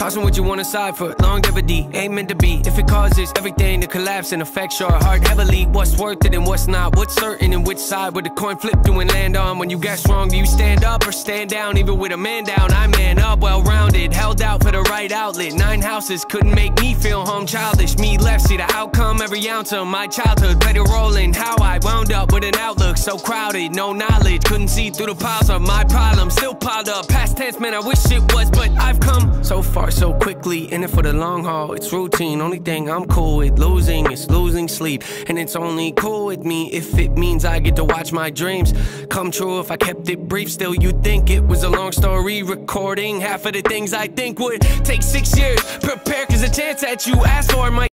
Tossing what you want aside for longevity, ain't meant to be. If it causes everything to collapse and affects your heart heavily, what's worth it and what's not, what's certain and which side would the coin flip to and land on? When you get strong, do you stand up or stand down? Even with a man down, I man up, well-rounded, held out for the right outlet. 9 houses couldn't make me feel home, childish. Me left, see the outcome, every ounce of my childhood played a role in how I wound up with an outlook so crowded, no knowledge, couldn't see through the piles of my problems, still piled up. Past tense, man, I wish it was, but I've come so far so quickly, in it for the long haul. It's routine, only thing I'm cool with losing is losing sleep, and it's only cool with me if it means I get to watch my dreams come true. If I kept it brief, still you'd think it was a long story, recording half of the things I think would take 6 years. Prepare, cause the chance that you asked for might